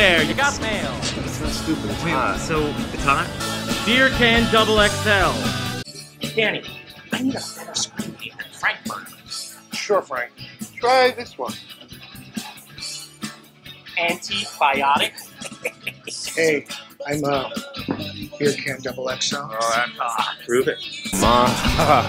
Bear, you got mail. It's not stupid. It's hot. So, it's hot? Beer can double XL. Danny, I need a better screen name than Frankfurt. Sure, Frank. Try this one. Antibiotic? Hey, I'm Beer Can Double XL. Oh, that's hot. Prove it.